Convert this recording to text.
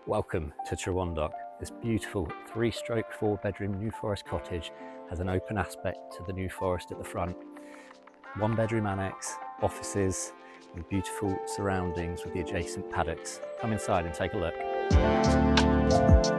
Welcome to Trewondock. This beautiful 3-stroke 4-bedroom New Forest cottage has an open aspect to the New Forest at the front. 1-bedroom annex, offices, and beautiful surroundings with the adjacent paddocks. Come inside and take a look.